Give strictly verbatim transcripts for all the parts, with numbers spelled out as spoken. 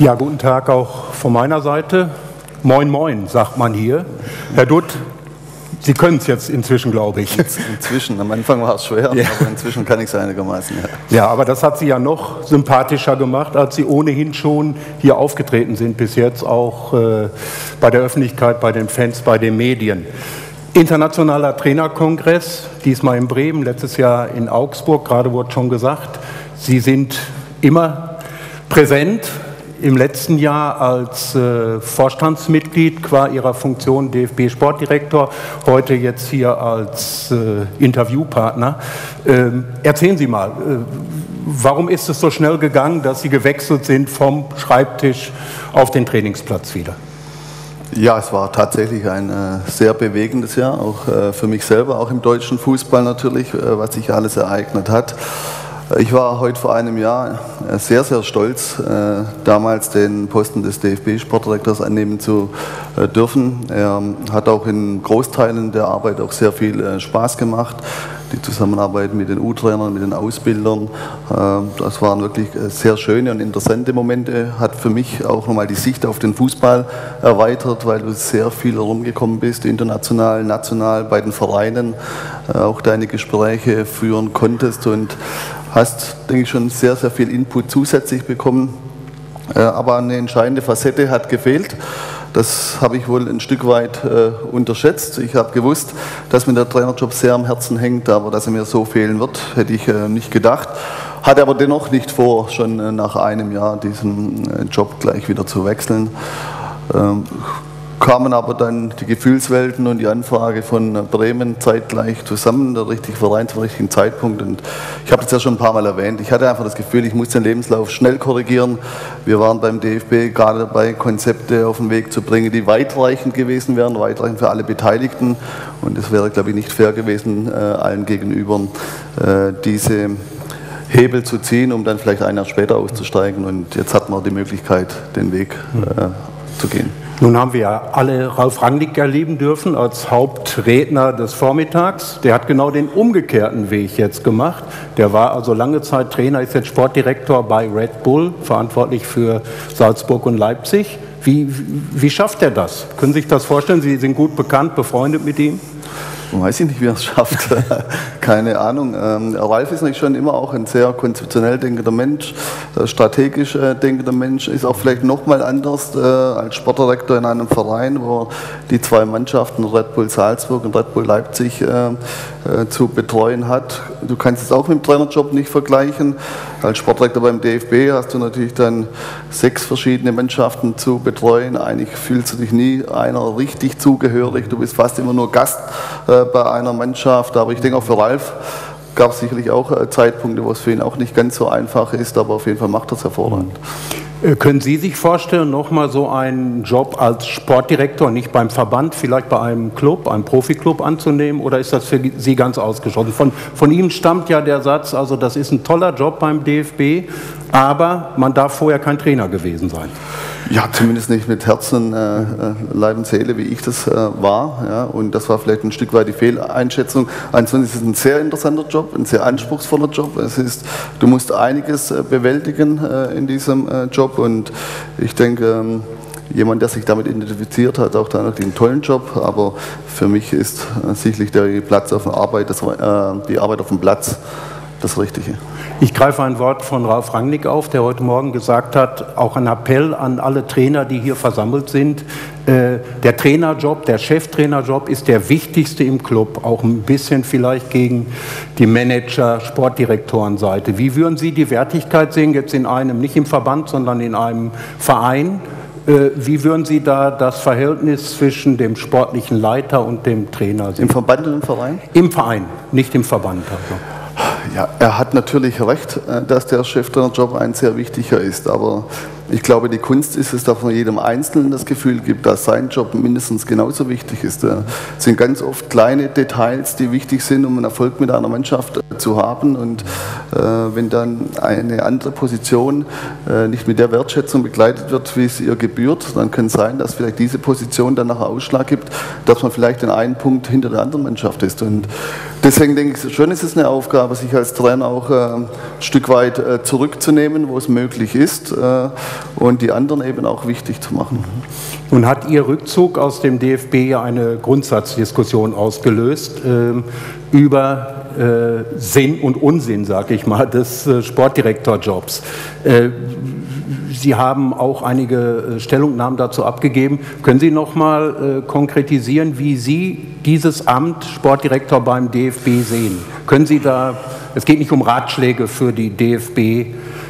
Ja, guten Tag auch von meiner Seite. Moin, moin, sagt man hier. Herr Dutt, Sie können es jetzt inzwischen, glaube ich. Inzwischen, am Anfang war es schwer, ja. Aber inzwischen kann ich es einigermaßen. Ja. ja, aber das hat Sie ja noch sympathischer gemacht, als Sie ohnehin schon hier aufgetreten sind, bis jetzt auch äh, bei der Öffentlichkeit, bei den Fans, bei den Medien. Internationaler Trainerkongress, diesmal in Bremen, letztes Jahr in Augsburg, gerade wurde schon gesagt, Sie sind immer präsent. Im letzten Jahr als äh, Vorstandsmitglied qua Ihrer Funktion D F B-Sportdirektor, heute jetzt hier als äh, Interviewpartner. Ähm, erzählen Sie mal, äh, warum ist es so schnell gegangen, dass Sie gewechselt sind vom Schreibtisch auf den Trainingsplatz wieder? Ja, es war tatsächlich ein äh, sehr bewegendes Jahr, auch äh, für mich selber, auch im deutschen Fußball natürlich, äh, was sich alles ereignet hat. Ich war heute vor einem Jahr sehr, sehr stolz, äh, damals den Posten des D F B-Sportdirektors annehmen zu äh, dürfen. Er hat auch in Großteilen der Arbeit auch sehr viel äh, Spaß gemacht. Die Zusammenarbeit mit den U-Trainern, mit den Ausbildern, äh, das waren wirklich sehr schöne und interessante Momente. Hat für mich auch nochmal die Sicht auf den Fußball erweitert, weil du sehr viel herumgekommen bist, international, national, bei den Vereinen, äh, auch deine Gespräche führen konntest und hast, denke ich, schon sehr, sehr viel Input zusätzlich bekommen. Aber eine entscheidende Facette hat gefehlt. Das habe ich wohl ein Stück weit äh, unterschätzt. Ich habe gewusst, dass mir der Trainerjob sehr am Herzen hängt, aber dass er mir so fehlen wird, hätte ich äh, nicht gedacht. Hatte aber dennoch nicht vor, schon äh, nach einem Jahr diesen äh, Job gleich wieder zu wechseln. Ähm, kamen aber dann die Gefühlswelten und die Anfrage von Bremen zeitgleich zusammen, der richtige Verein zum richtigen Zeitpunkt. Und ich habe das ja schon ein paar Mal erwähnt. Ich hatte einfach das Gefühl, ich muss den Lebenslauf schnell korrigieren. Wir waren beim D F B gerade dabei, Konzepte auf den Weg zu bringen, die weitreichend gewesen wären, weitreichend für alle Beteiligten. Und es wäre, glaube ich, nicht fair gewesen, äh, allen gegenüber äh, diese Hebel zu ziehen, um dann vielleicht ein Jahr später auszusteigen. Und jetzt hat man die Möglichkeit, den Weg äh, zu gehen. Nun haben wir ja alle Ralf Rangnick erleben dürfen als Hauptredner des Vormittags. Der hat genau den umgekehrten Weg jetzt gemacht. Der war also lange Zeit Trainer, ist jetzt Sportdirektor bei Red Bull, verantwortlich für Salzburg und Leipzig. Wie, wie schafft er das? Können Sie sich das vorstellen? Sie sind gut bekannt, befreundet mit ihm? Weiß ich nicht, wie er es schafft. Keine Ahnung. Ähm, Ralf ist natürlich schon immer auch ein sehr konzeptionell denkender Mensch, äh, strategisch äh, denkender Mensch, ist auch vielleicht nochmal anders äh, als Sportdirektor in einem Verein, wo die zwei Mannschaften Red Bull Salzburg und Red Bull Leipzig äh, äh, zu betreuen hat. Du kannst es auch mit dem Trainerjob nicht vergleichen. Als Sportdirektor beim D F B hast du natürlich dann sechs verschiedene Mannschaften zu betreuen. Eigentlich fühlst du dich nie einer richtig zugehörig. Du bist fast immer nur Gast äh, bei einer Mannschaft, aber ich denke auch für Ralf gab es sicherlich auch Zeitpunkte, wo es für ihn auch nicht ganz so einfach ist, aber auf jeden Fall macht er es hervorragend. Können Sie sich vorstellen, nochmal so einen Job als Sportdirektor, nicht beim Verband, vielleicht bei einem Club, einem Profiklub anzunehmen, oder ist das für Sie ganz ausgeschlossen? Von, von ihm stammt ja der Satz, also das ist ein toller Job beim D F B, aber man darf vorher kein Trainer gewesen sein. Ja, zumindest nicht mit Herzen, äh, Leib und Seele, wie ich das äh, war. Ja, und das war vielleicht ein Stück weit die Fehleinschätzung. Ansonsten ist es ein sehr interessanter Job, ein sehr anspruchsvoller Job. Es ist, du musst einiges äh, bewältigen äh, in diesem äh, Job. Und ich denke, ähm, jemand, der sich damit identifiziert hat, auch dann einen tollen Job. Aber für mich ist äh, sicherlich der Platz auf der Arbeit, das, äh, die Arbeit auf dem Platz das Richtige. Ich greife ein Wort von Ralf Rangnick auf, der heute Morgen gesagt hat, auch ein Appell an alle Trainer, die hier versammelt sind. Äh, der Trainerjob, der Cheftrainerjob ist der wichtigste im Club, auch ein bisschen vielleicht gegen die Manager-, Sportdirektorenseite. Wie würden Sie die Wertigkeit sehen, jetzt in einem, nicht im Verband, sondern in einem Verein? Äh, wie würden Sie da das Verhältnis zwischen dem sportlichen Leiter und dem Trainer sehen? Im Verband und im Verein? Im Verein, nicht im Verband. Also. Ja, er hat natürlich recht, dass der Cheftrainerjob ein sehr wichtiger ist, aber ich glaube, die Kunst ist es, dass man jedem Einzelnen das Gefühl gibt, dass sein Job mindestens genauso wichtig ist. Es sind ganz oft kleine Details, die wichtig sind, um einen Erfolg mit einer Mannschaft zu haben, und äh, wenn dann eine andere Position äh, nicht mit der Wertschätzung begleitet wird, wie es ihr gebührt, dann kann es sein, dass vielleicht diese Position dann nachher Ausschlag gibt, dass man vielleicht in einem Punkt hinter der anderen Mannschaft ist. Und deswegen denke ich, schon ist es eine Aufgabe, sich als Trainer auch äh, ein Stück weit äh, zurückzunehmen, wo es möglich ist. Äh, und die anderen eben auch wichtig zu machen. Nun hat Ihr Rückzug aus dem D F B ja eine Grundsatzdiskussion ausgelöst äh, über äh, Sinn und Unsinn, sage ich mal, des äh, Sportdirektorjobs. Äh, Sie haben auch einige Stellungnahmen dazu abgegeben. Können Sie noch mal äh, konkretisieren, wie Sie dieses Amt Sportdirektor beim D F B sehen? Können Sie da, es geht nicht um Ratschläge für die D F B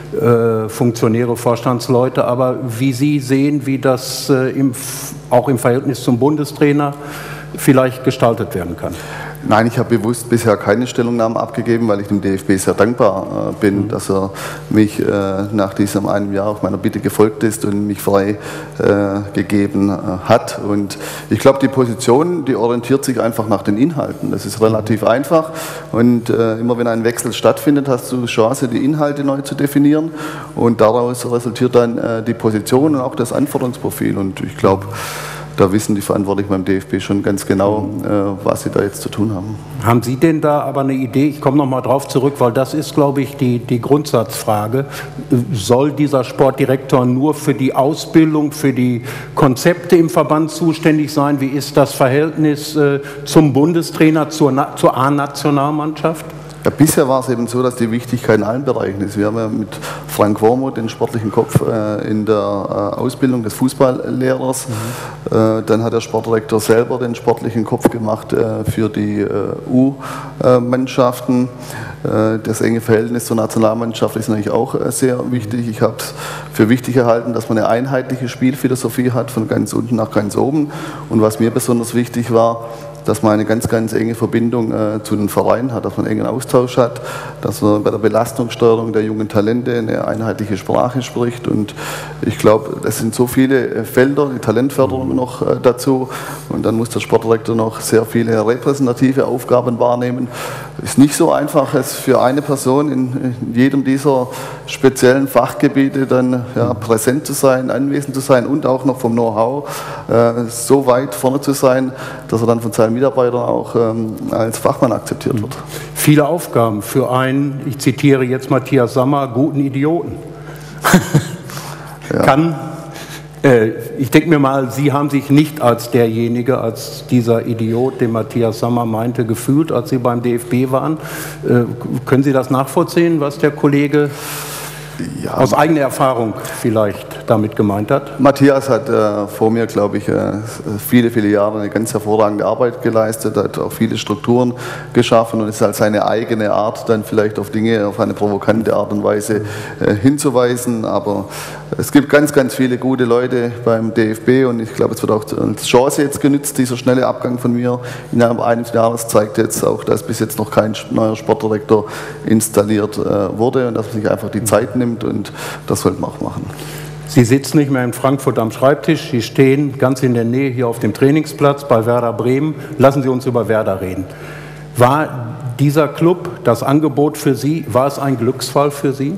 äh, Funktionäre, Vorstandsleute, aber wie Sie sehen, wie das äh, im, auch im Verhältnis zum Bundestrainer vielleicht gestaltet werden kann? Nein, ich habe bewusst bisher keine Stellungnahmen abgegeben, weil ich dem D F B sehr dankbar äh, bin, mhm. dass er mich äh, nach diesem einem Jahr auf meiner Bitte gefolgt ist und mich frei äh, gegeben äh, hat. Und ich glaube, die Position, die orientiert sich einfach nach den Inhalten. Das ist relativ einfach und äh, immer wenn ein Wechsel stattfindet, hast du die Chance, die Inhalte neu zu definieren und daraus resultiert dann äh, die Position und auch das Anforderungsprofil. Und ich glaube, da wissen die Verantwortlichen beim D F B schon ganz genau, äh, was sie da jetzt zu tun haben. Haben Sie denn da aber eine Idee? Ich komme noch mal drauf zurück, weil das ist, glaube ich, die, die Grundsatzfrage. Soll dieser Sportdirektor nur für die Ausbildung, für die Konzepte im Verband zuständig sein? Wie ist das Verhältnis äh, zum Bundestrainer, zur, zur A-Nationalmannschaft? Ja, bisher war es eben so, dass die Wichtigkeit in allen Bereichen ist. Wir haben ja mit Frank Wormuth den sportlichen Kopf äh, in der äh, Ausbildung des Fußballlehrers. Mhm. Äh, dann hat der Sportdirektor selber den sportlichen Kopf gemacht äh, für die äh, U-Mannschaften. Äh, das enge Verhältnis zur Nationalmannschaft ist natürlich auch äh, sehr wichtig. Ich habe es für wichtig gehalten, dass man eine einheitliche Spielphilosophie hat, von ganz unten nach ganz oben. Und was mir besonders wichtig war, dass man eine ganz, ganz enge Verbindung äh, zu den Vereinen hat, dass man einen engen Austausch hat, dass man bei der Belastungssteuerung der jungen Talente eine einheitliche Sprache spricht. Und ich glaube, das sind so viele Felder, die Talentförderung noch äh, dazu. Und dann muss der Sportdirektor noch sehr viele repräsentative Aufgaben wahrnehmen. Ist nicht so einfach, es für eine Person in, in jedem dieser speziellen Fachgebiete dann ja, präsent zu sein, anwesend zu sein und auch noch vom Know-how äh, so weit vorne zu sein, dass er dann von seinen Mitarbeitern auch ähm, als Fachmann akzeptiert wird. Viele Aufgaben für einen, ich zitiere jetzt Matthias Sammer, guten Idioten. Ja. Kann, äh, ich denke mir mal, Sie haben sich nicht als derjenige, als dieser Idiot, den Matthias Sammer meinte, gefühlt, als Sie beim D F B waren. Äh, können Sie das nachvollziehen, was der Kollege ja, aus eigener Erfahrung vielleicht damit gemeint hat? Matthias hat äh, vor mir, glaube ich, äh, viele, viele Jahre eine ganz hervorragende Arbeit geleistet, hat auch viele Strukturen geschaffen und ist halt seine eigene Art, dann vielleicht auf Dinge auf eine provokante Art und Weise äh, hinzuweisen. Aber es gibt ganz, ganz viele gute Leute beim D F B und ich glaube, es wird auch als Chance jetzt genützt. Dieser schnelle Abgang von mir innerhalb eines Jahres zeigt jetzt auch, dass bis jetzt noch kein neuer Sportdirektor installiert äh, wurde und dass man sich einfach die Zeit nimmt und das sollte man auch machen. Sie sitzen nicht mehr in Frankfurt am Schreibtisch, Sie stehen ganz in der Nähe hier auf dem Trainingsplatz bei Werder Bremen. Lassen Sie uns über Werder reden. War dieser Club, das Angebot für Sie, war es ein Glücksfall für Sie?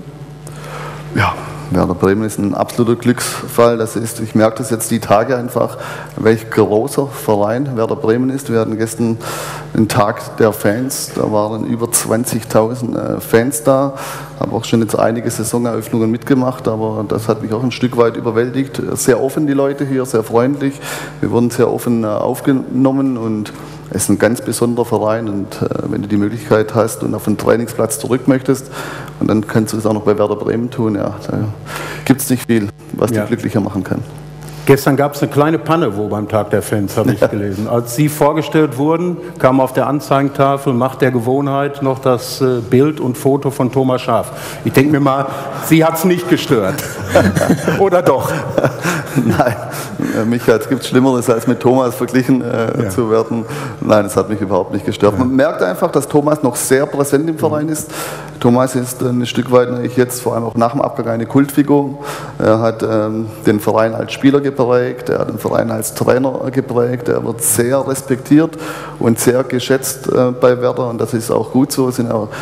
Ja. Werder Bremen ist ein absoluter Glücksfall. Das ist, ich merke das jetzt die Tage einfach, welch großer Verein Werder Bremen ist. Wir hatten gestern den Tag der Fans, da waren über zwanzigtausend Fans da. Habe auch schon jetzt einige Saisoneröffnungen mitgemacht, aber das hat mich auch ein Stück weit überwältigt. Sehr offen die Leute hier, sehr freundlich. Wir wurden sehr offen aufgenommen und es ist ein ganz besonderer Verein und äh, wenn du die Möglichkeit hast und auf den Trainingsplatz zurück möchtest und dann kannst du es auch noch bei Werder Bremen tun, ja, da gibt es nicht viel, was ja. dich glücklicher machen kann. Gestern gab es eine kleine Panne wo beim Tag der Fans, habe ich ja. gelesen. Als Sie vorgestellt wurden, kam auf der Anzeigentafel Macht der Gewohnheit noch das äh, Bild und Foto von Thomas Schaaf. Ich denke mir mal, Sie hat es nicht gestört. Oder doch? Nein, mich gibt es Schlimmeres, als mit Thomas verglichen äh, ja. zu werden. Nein, das hat mich überhaupt nicht gestört. Ja. Man merkt einfach, dass Thomas noch sehr präsent im Verein ist. Thomas ist ein Stück weit natürlich jetzt, vor allem auch nach dem Abgang, eine Kultfigur. Er hat ähm, den Verein als Spieler geprägt, er hat den Verein als Trainer geprägt, er wird sehr respektiert und sehr geschätzt äh, bei Werder und das ist auch gut so. Es sind auch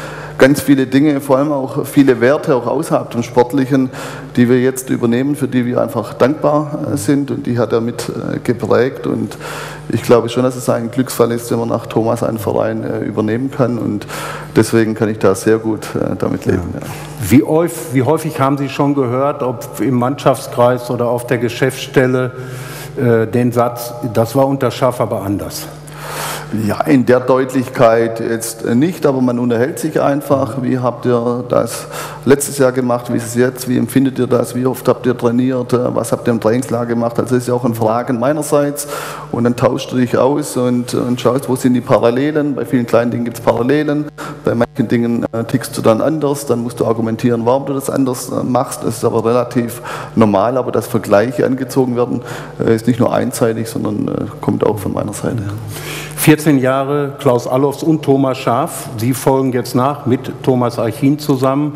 ganz viele Dinge, vor allem auch viele Werte, auch außerhalb dem Sportlichen, die wir jetzt übernehmen, für die wir einfach dankbar sind, und die hat er mit geprägt, und ich glaube schon, dass es ein Glücksfall ist, wenn man nach Thomas einen Verein übernehmen kann, und deswegen kann ich da sehr gut damit leben. Ja. Ja. Wie, häufig, wie häufig haben Sie schon gehört, ob im Mannschaftskreis oder auf der Geschäftsstelle, äh, den Satz, das war unter Schaff aber anders? Ja, in der Deutlichkeit jetzt nicht, aber man unterhält sich einfach. Wie habt ihr das letztes Jahr gemacht? Wie ist es jetzt? Wie empfindet ihr das? Wie oft habt ihr trainiert? Was habt ihr im Trainingslager gemacht? Also das ist ja auch ein Fragen meinerseits, und dann tauschst du dich aus und, und schaust, wo sind die Parallelen. Bei vielen kleinen Dingen gibt es Parallelen, bei manchen Dingen äh, tickst du dann anders, dann musst du argumentieren, warum du das anders äh, machst. Das ist aber relativ normal, aber dass Vergleiche angezogen werden, äh, ist nicht nur einseitig, sondern äh, kommt auch von meiner Seite. vierzehn Jahre Klaus Allofs und Thomas Schaaf. Sie folgen jetzt nach mit Thomas Eichin zusammen.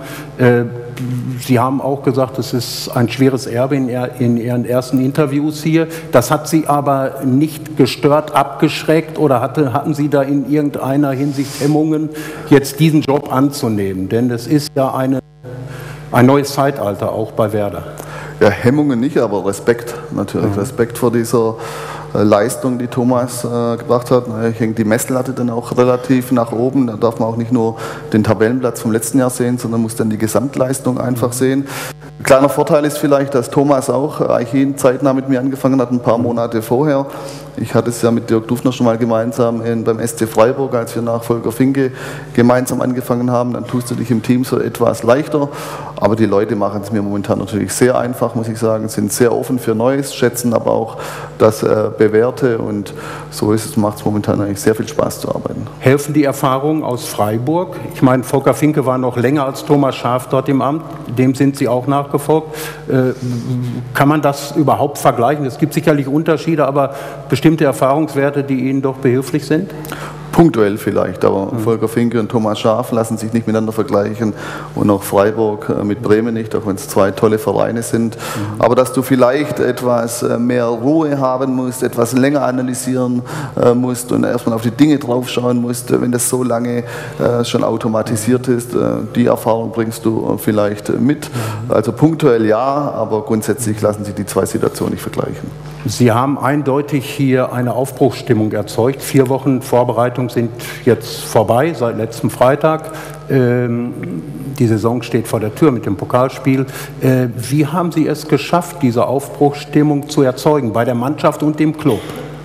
Sie haben auch gesagt, es ist ein schweres Erbe in Ihren ersten Interviews hier. Das hat Sie aber nicht gestört, abgeschreckt, oder hatte, hatten Sie da in irgendeiner Hinsicht Hemmungen, jetzt diesen Job anzunehmen? Denn es ist ja eine, ein neues Zeitalter auch bei Werder. Ja, Hemmungen nicht, aber Respekt natürlich. Mhm. Respekt vor dieser Leistung, die Thomas äh, gebracht hat. Ich hänge die Messlatte dann auch relativ nach oben. Da darf man auch nicht nur den Tabellenplatz vom letzten Jahr sehen, sondern muss dann die Gesamtleistung einfach sehen. Ein kleiner Vorteil ist vielleicht, dass Thomas auch Eichin zeitnah mit mir angefangen hat, ein paar Monate vorher. Ich hatte es ja mit Dirk Dufner schon mal gemeinsam in, beim S C Freiburg, als wir nach Volker Finke gemeinsam angefangen haben. Dann tust du dich im Team so etwas leichter. Aber die Leute machen es mir momentan natürlich sehr einfach, muss ich sagen, sind sehr offen für Neues, schätzen aber auch das äh, Bewährte, und so ist es, macht es momentan eigentlich sehr viel Spaß zu arbeiten. Helfen die Erfahrungen aus Freiburg? Ich meine, Volker Finke war noch länger als Thomas Schaaf dort im Amt, dem sind Sie auch nachgefolgt. Äh, kann man das überhaupt vergleichen? Es gibt sicherlich Unterschiede, aber bestimmte Erfahrungswerte, die Ihnen doch behilflich sind? Punktuell vielleicht, aber mhm. Volker Finke und Thomas Schaaf lassen sich nicht miteinander vergleichen, und auch Freiburg mit Bremen nicht, auch wenn es zwei tolle Vereine sind. Mhm. Aber dass du vielleicht etwas mehr Ruhe haben musst, etwas länger analysieren äh, musst und erstmal auf die Dinge draufschauen musst, wenn das so lange äh, schon automatisiert ist, äh, die Erfahrung bringst du vielleicht mit. Mhm. Also punktuell ja, aber grundsätzlich lassen sich die zwei Situationen nicht vergleichen. Sie haben eindeutig hier eine Aufbruchsstimmung erzeugt. Vier Wochen Vorbereitung sind jetzt vorbei, seit letztem Freitag. Ähm, die Saison steht vor der Tür mit dem Pokalspiel. Äh, wie haben Sie es geschafft, diese Aufbruchsstimmung zu erzeugen bei der Mannschaft und dem Club?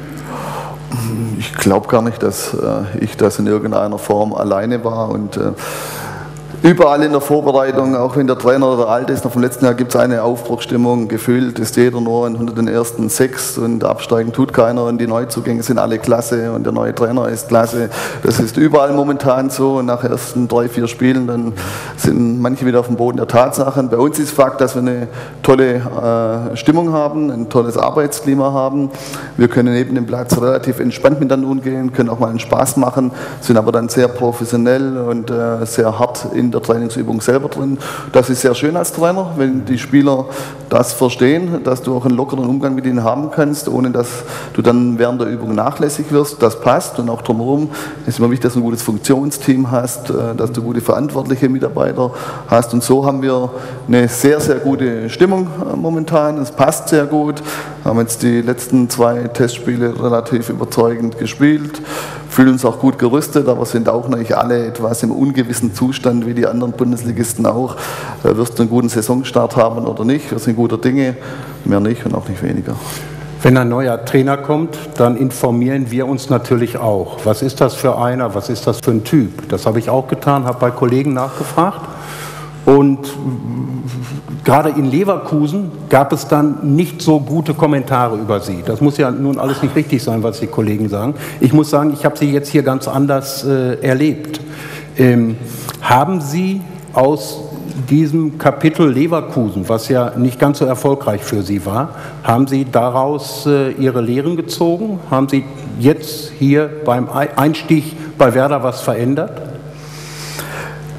Ich glaube gar nicht, dass äh, ich das in irgendeiner Form alleine war, und äh, überall in der Vorbereitung, auch wenn der Trainer oder alt ist, noch vom letzten Jahr gibt es eine Aufbruchsstimmung. Gefühlt ist jeder nur unter den ersten sechs, und absteigen tut keiner, und die Neuzugänge sind alle klasse und der neue Trainer ist klasse. Das ist überall momentan so, und nach ersten drei, vier Spielen dann sind manche wieder auf dem Boden der Tatsachen. Bei uns ist Fakt, dass wir eine tolle äh, Stimmung haben, ein tolles Arbeitsklima haben. Wir können neben dem Platz relativ entspannt miteinander umgehen, können auch mal einen Spaß machen, sind aber dann sehr professionell und äh, sehr hart in der Trainingsübung selber drin. Das ist sehr schön als Trainer, wenn die Spieler das verstehen, dass du auch einen lockeren Umgang mit ihnen haben kannst, ohne dass du dann während der Übung nachlässig wirst. Das passt, und auch drumherum ist immer wichtig, dass du ein gutes Funktionsteam hast, dass du gute verantwortliche Mitarbeiter hast, und so haben wir eine sehr, sehr gute Stimmung momentan. Es passt sehr gut. Wir haben jetzt die letzten zwei Testspiele relativ überzeugend gespielt, fühlen uns auch gut gerüstet, aber sind auch nicht alle etwas im ungewissen Zustand, wie die anderen Bundesligisten auch. Wirst du einen guten Saisonstart haben oder nicht? Wir sind guter Dinge, mehr nicht und auch nicht weniger. Wenn ein neuer Trainer kommt, dann informieren wir uns natürlich auch. Was ist das für einer, was ist das für ein Typ? Das habe ich auch getan, habe bei Kollegen nachgefragt. Und gerade in Leverkusen gab es dann nicht so gute Kommentare über Sie. Das muss ja nun alles nicht richtig sein, was die Kollegen sagen. Ich muss sagen, ich habe Sie jetzt hier ganz anders äh, erlebt. Ähm, haben Sie aus diesem Kapitel Leverkusen, was ja nicht ganz so erfolgreich für Sie war, haben Sie daraus äh, Ihre Lehren gezogen? Haben Sie jetzt hier beim Einstieg bei Werder was verändert?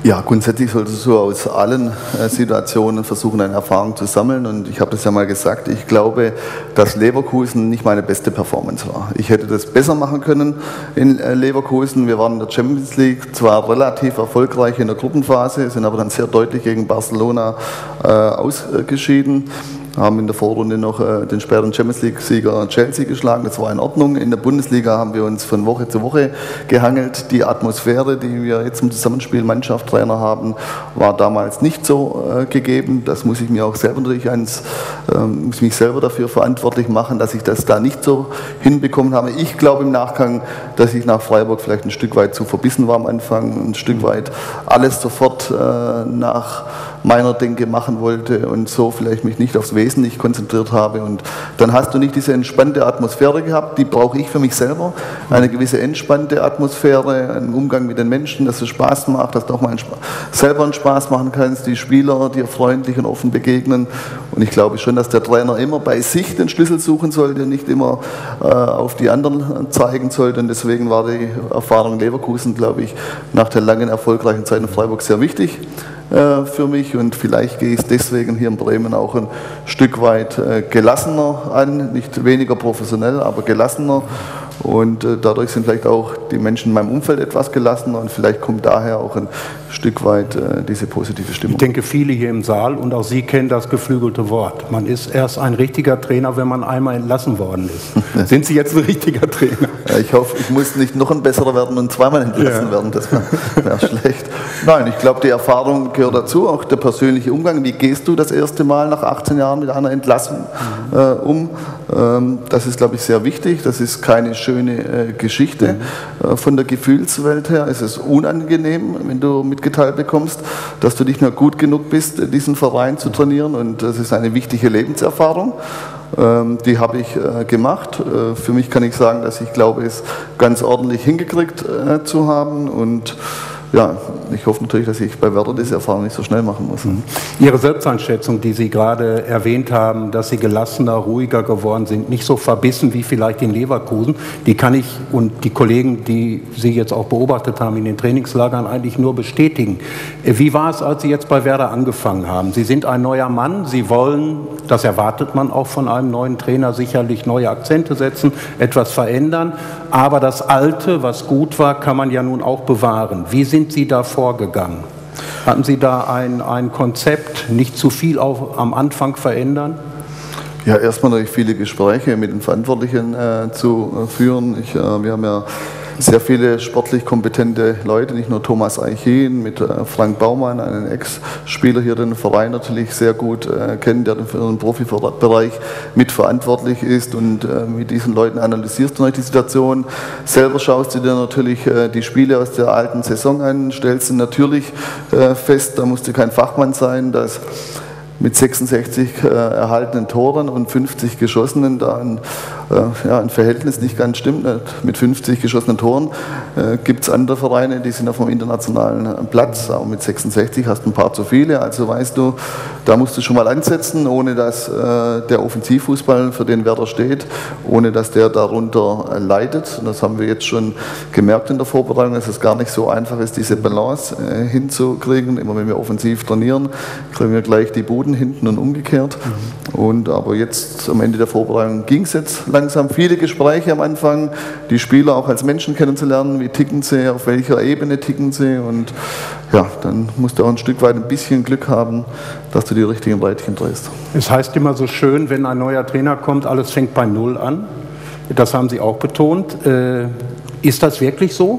Ja, grundsätzlich solltest du aus allen äh, Situationen versuchen, eine Erfahrung zu sammeln. Und ich habe das ja mal gesagt, ich glaube, dass Leverkusen nicht meine beste Performance war. Ich hätte das besser machen können in äh, Leverkusen. Wir waren in der Champions League zwar relativ erfolgreich in der Gruppenphase, sind aber dann sehr deutlich gegen Barcelona äh, ausgeschieden. Haben in der Vorrunde noch äh, den späteren Champions-League-Sieger Chelsea geschlagen, das war in Ordnung. In der Bundesliga haben wir uns von Woche zu Woche gehangelt. Die Atmosphäre, die wir jetzt im Zusammenspiel Mannschaft, Trainer haben, war damals nicht so äh, gegeben. Das muss ich mir auch selber natürlich eins, äh, muss mich selber dafür verantwortlich machen, dass ich das da nicht so hinbekommen habe. Ich glaube im Nachgang, dass ich nach Freiburg vielleicht ein Stück weit zu verbissen war am Anfang, ein Stück weit alles sofort äh, nach meiner Denke machen wollte und so vielleicht mich nicht aufs Wesentliche konzentriert habe. Und dann hast du nicht diese entspannte Atmosphäre gehabt, die brauche ich für mich selber. Eine gewisse entspannte Atmosphäre, einen Umgang mit den Menschen, dass es Spaß macht, dass du auch mal einen selber einen Spaß machen kannst, die Spieler dir freundlich und offen begegnen. Und ich glaube schon, dass der Trainer immer bei sich den Schlüssel suchen sollte, nicht immer äh, auf die anderen zeigen sollte. Und deswegen war die Erfahrung Leverkusen, glaube ich, nach der langen, erfolgreichen Zeit in Freiburg sehr wichtig für mich, und vielleicht gehe ich es deswegen hier in Bremen auch ein Stück weit gelassener an, nicht weniger professionell, aber gelassener, und dadurch sind vielleicht auch die Menschen in meinem Umfeld etwas gelassener und vielleicht kommt daher auch ein Stück weit diese positive Stimmung. Ich denke, viele hier im Saal und auch Sie kennen das geflügelte Wort. Man ist erst ein richtiger Trainer, wenn man einmal entlassen worden ist. Sind Sie jetzt ein richtiger Trainer? Ich hoffe, ich muss nicht noch ein besserer werden und zweimal entlassen ja. werden, das wäre wär schlecht. Nein, ich glaube, die Erfahrung gehört dazu, auch der persönliche Umgang. Wie gehst du das erste Mal nach achtzehn Jahren mit einer Entlassung mhm. äh, um? Ähm, das ist, glaube ich, sehr wichtig. Das ist keine schöne äh, Geschichte. Mhm. Äh, von der Gefühlswelt her ist es unangenehm, wenn du mitgeteilt bekommst, dass du nicht mehr gut genug bist, diesen Verein zu trainieren, und das ist eine wichtige Lebenserfahrung. Ähm, die habe ich äh, gemacht. Äh, für mich kann ich sagen, dass ich glaube, es ganz ordentlich hingekriegt äh, zu haben, und ja, ich hoffe natürlich, dass ich bei Werder diese Erfahrung nicht so schnell machen muss. Ihre Selbsteinschätzung, die Sie gerade erwähnt haben, dass Sie gelassener, ruhiger geworden sind, nicht so verbissen wie vielleicht in Leverkusen, die kann ich und die Kollegen, die Sie jetzt auch beobachtet haben in den Trainingslagern, eigentlich nur bestätigen. Wie war es, als Sie jetzt bei Werder angefangen haben? Sie sind ein neuer Mann, Sie wollen, das erwartet man auch von einem neuen Trainer, sicherlich neue Akzente setzen, etwas verändern, aber das Alte, was gut war, kann man ja nun auch bewahren. Wie sind Sie da vorgegangen? Hatten Sie da ein, ein Konzept, nicht zu viel auf, am Anfang verändern? Ja, erstmal natürlich viele Gespräche mit den Verantwortlichen äh, zu äh, führen. Ich, äh, wir haben ja sehr viele sportlich kompetente Leute, nicht nur Thomas Eichin, mit äh, Frank Baumann, einen Ex-Spieler hier, den Verein natürlich sehr gut äh, kennt, der für den Profibereich mitverantwortlich ist, und äh, mit diesen Leuten analysierst du die Situation. Selber schaust du dir natürlich äh, die Spiele aus der alten Saison an, stellst du natürlich äh, fest, da musst du kein Fachmann sein, dass mit sechsundsechzig äh, erhaltenen Toren und fünfzig geschossenen da ein, äh, ja, ein Verhältnis nicht ganz stimmt. Mit fünfzig geschossenen Toren äh, gibt es andere Vereine, die sind auf dem internationalen Platz, aber mit sechsundsechzig hast du ein paar zu viele. Also weißt du, da musst du schon mal ansetzen, ohne dass äh, der Offensivfußball, für den Werder steht, ohne dass der darunter äh, leidet. Und das haben wir jetzt schon gemerkt in der Vorbereitung, dass es gar nicht so einfach ist, diese Balance äh, hinzukriegen. Immer wenn wir offensiv trainieren, kriegen wir gleich die Buden hinten und umgekehrt. Mhm. Und aber jetzt am Ende der Vorbereitung ging es jetzt langsam. Viele Gespräche am Anfang, die Spieler auch als Menschen kennenzulernen, wie ticken sie, auf welcher Ebene ticken sie, und ja, dann musst du auch ein Stück weit ein bisschen Glück haben, dass du die richtigen Rädchen drehst. Es heißt immer so schön, wenn ein neuer Trainer kommt, alles fängt bei Null an. Das haben Sie auch betont. Äh, ist das wirklich so?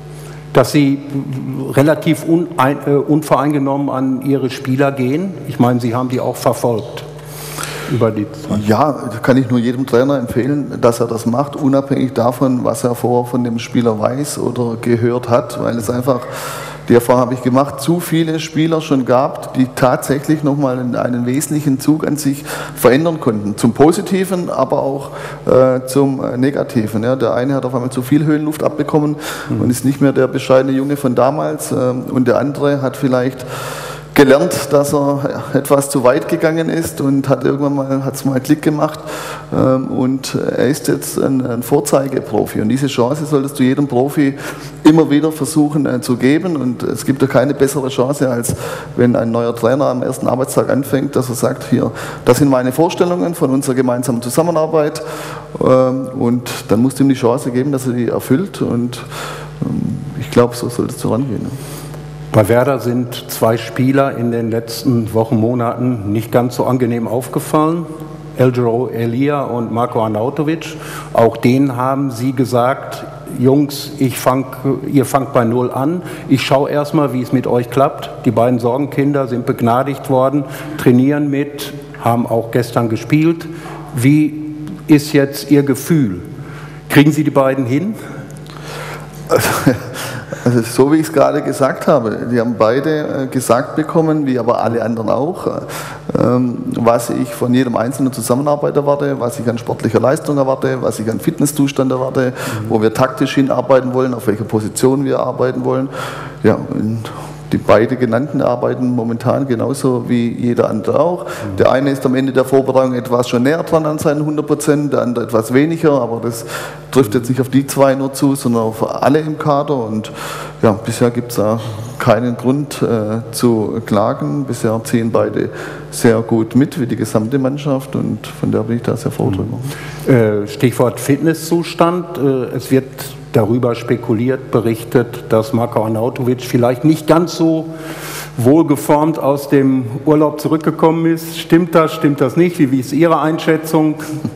Dass Sie relativ unein, äh, unvoreingenommen an Ihre Spieler gehen? Ich meine, Sie haben die auch verfolgt über die Zeit. Ja, kann ich nur jedem Trainer empfehlen, dass er das macht, unabhängig davon, was er vorher von dem Spieler weiß oder gehört hat, weil es einfach, die Erfahrung habe ich gemacht, zu viele Spieler schon gab, die tatsächlich nochmal einen wesentlichen Zug an sich verändern konnten. Zum Positiven, aber auch äh, zum Negativen. Ja, der eine hat auf einmal zu viel Höhenluft abbekommen mhm. und ist nicht mehr der bescheidene Junge von damals. Äh, und der andere hat vielleicht gelernt, dass er etwas zu weit gegangen ist und hat irgendwann mal, hat's mal Klick gemacht ähm, und er ist jetzt ein, ein Vorzeigeprofi und diese Chance solltest du jedem Profi immer wieder versuchen äh, zu geben und es gibt ja keine bessere Chance, als wenn ein neuer Trainer am ersten Arbeitstag anfängt, dass er sagt, hier, das sind meine Vorstellungen von unserer gemeinsamen Zusammenarbeit ähm, und dann musst du ihm die Chance geben, dass er die erfüllt und ähm, ich glaube, so solltest du rangehen. Ne? Bei Werder sind zwei Spieler in den letzten Wochen, Monaten nicht ganz so angenehm aufgefallen. Eljero Elia und Marko Arnautovic. Auch denen haben sie gesagt, Jungs, ich fang, ihr fangt bei Null an. Ich schaue erstmal, wie es mit euch klappt. Die beiden Sorgenkinder sind begnadigt worden, trainieren mit, haben auch gestern gespielt. Wie ist jetzt Ihr Gefühl? Kriegen Sie die beiden hin? Also so wie ich es gerade gesagt habe, die haben beide gesagt bekommen, wie aber alle anderen auch, was ich von jedem einzelnen Zusammenarbeit erwarte, was ich an sportlicher Leistung erwarte, was ich an Fitnesszustand erwarte, mhm. wo wir taktisch hinarbeiten wollen, auf welcher Position wir arbeiten wollen. Ja, und die beiden genannten arbeiten momentan genauso wie jeder andere auch. Mhm. Der eine ist am Ende der Vorbereitung etwas schon näher dran an seinen hundert Prozent, der andere etwas weniger, aber das trifft jetzt nicht auf die zwei nur zu, sondern auf alle im Kader. Und ja, bisher gibt es da keinen Grund äh, zu klagen. Bisher ziehen beide sehr gut mit, wie die gesamte Mannschaft, und von der bin ich da sehr froh drüber. Mhm. Äh, Stichwort Fitnesszustand. Äh, es wird darüber spekuliert, berichtet, dass Marko Arnautovic vielleicht nicht ganz so wohlgeformt aus dem Urlaub zurückgekommen ist. Stimmt das, stimmt das nicht? Wie, wie ist Ihre Einschätzung?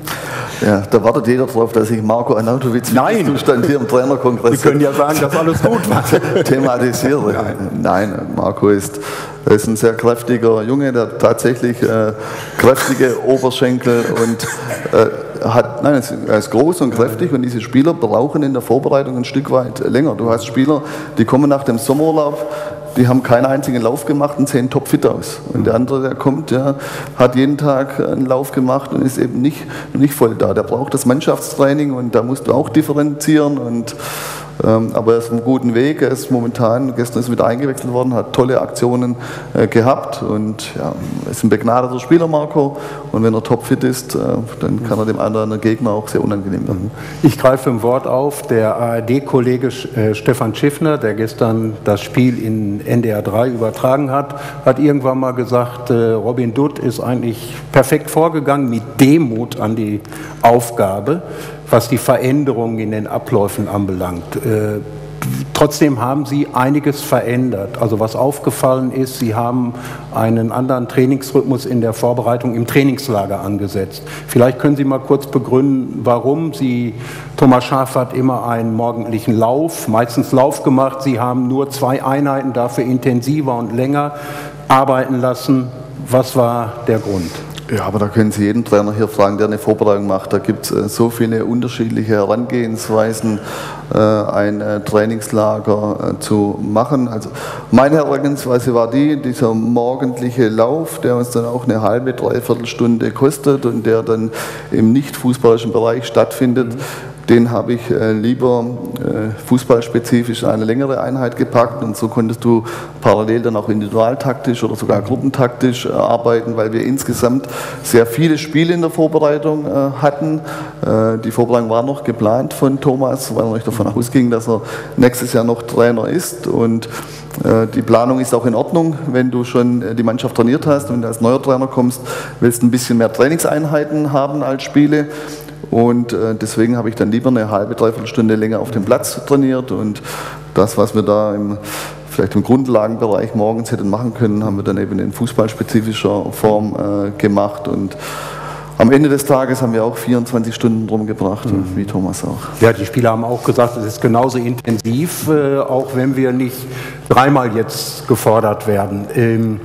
Ja, da wartet jeder darauf, dass ich Marko Arnautovic Zustand hier im Trainerkongress Sie können ja sagen, dass alles gut war. thematisiere. Nein, Nein Marko ist, ist ein sehr kräftiger Junge, der tatsächlich äh, kräftige Oberschenkel und äh, hat, nein, er ist groß und kräftig, und diese Spieler brauchen in der Vorbereitung ein Stück weit länger. Du hast Spieler, die kommen nach dem Sommerurlaub, die haben keinen einzigen Lauf gemacht und sehen topfit aus. Und der andere, der kommt, der hat jeden Tag einen Lauf gemacht und ist eben nicht, nicht voll da. Der braucht das Mannschaftstraining, und da musst du auch differenzieren. Und, ähm, aber er ist auf einem guten Weg. Er ist momentan, gestern ist er wieder eingewechselt worden, hat tolle Aktionen äh, gehabt und ja, ist ein begnadeter Spieler, Marko. Und wenn er topfit ist, äh, dann kann er dem anderen Gegner auch sehr unangenehm werden. Ich greife ein Wort auf. Der A R D-Kollege äh, Stefan Schiffner, der gestern das Spiel in N D R drei übertragen hat, hat irgendwann mal gesagt, äh, Robin Dutt ist eigentlich perfekt vorgegangen, mit Demut an die Aufgabe, was die Veränderungen in den Abläufen anbelangt. Äh, Trotzdem haben Sie einiges verändert. Also was aufgefallen ist, Sie haben einen anderen Trainingsrhythmus in der Vorbereitung im Trainingslager angesetzt. Vielleicht können Sie mal kurz begründen, warum. Sie, Thomas Schaaf hat immer einen morgendlichen Lauf, meistens Lauf gemacht. Sie haben nur zwei Einheiten, dafür intensiver und länger arbeiten lassen. Was war der Grund? Ja, aber da können Sie jeden Trainer hier fragen, der eine Vorbereitung macht. Da gibt es äh, so viele unterschiedliche Herangehensweisen, äh, ein äh, Trainingslager äh, zu machen. Also meine Herangehensweise war die, dieser morgendliche Lauf, der uns dann auch eine halbe, dreiviertel Stunde kostet und der dann im nicht fußballischen Bereich stattfindet. Mhm. Den habe ich äh, lieber äh, fußballspezifisch eine längere Einheit gepackt, und so konntest du parallel dann auch individualtaktisch oder sogar gruppentaktisch äh, arbeiten, weil wir insgesamt sehr viele Spiele in der Vorbereitung äh, hatten. Äh, die Vorbereitung war noch geplant von Thomas, weil er nicht davon ausging, dass er nächstes Jahr noch Trainer ist, und äh, die Planung ist auch in Ordnung, wenn du schon äh, die Mannschaft trainiert hast und als neuer Trainer kommst, willst du ein bisschen mehr Trainingseinheiten haben als Spiele. Und äh, deswegen habe ich dann lieber eine halbe, dreiviertel Stunde länger auf dem Platz trainiert, und das, was wir da im, vielleicht im Grundlagenbereich morgens hätten machen können, haben wir dann eben in fußballspezifischer Form äh, gemacht, und am Ende des Tages haben wir auch vierundzwanzig Stunden drum gebracht, mhm. wie Thomas auch. Ja, die Spieler haben auch gesagt, es ist genauso intensiv, äh, auch wenn wir nicht dreimal jetzt gefordert werden. Ähm,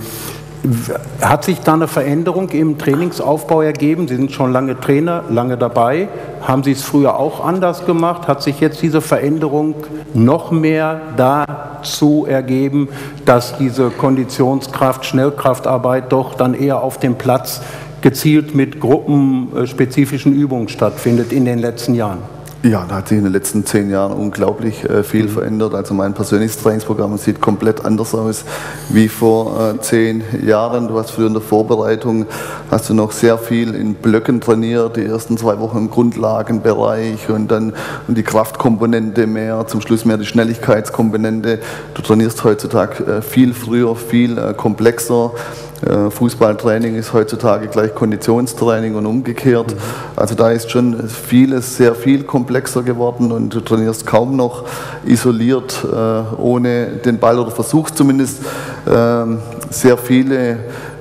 Hat sich da eine Veränderung im Trainingsaufbau ergeben? Sie sind schon lange Trainer, lange dabei. Haben Sie es früher auch anders gemacht? Hat sich jetzt diese Veränderung noch mehr dazu ergeben, dass diese Konditionskraft, Schnellkraftarbeit doch dann eher auf dem Platz gezielt mit gruppenspezifischen Übungen stattfindet in den letzten Jahren? Ja, da hat sich in den letzten zehn Jahren unglaublich äh, viel mhm. verändert. Also mein persönliches Trainingsprogramm sieht komplett anders aus wie vor äh, zehn Jahren. Du hast früher in der Vorbereitung, hast du noch sehr viel in Blöcken trainiert, die ersten zwei Wochen im Grundlagenbereich und dann und die Kraftkomponente mehr, zum Schluss mehr die Schnelligkeitskomponente. Du trainierst heutzutage äh, viel früher, viel äh, komplexer. Fußballtraining ist heutzutage gleich Konditionstraining und umgekehrt. Also da ist schon vieles sehr viel komplexer geworden und du trainierst kaum noch isoliert ohne den Ball oder versuchst zumindest sehr viele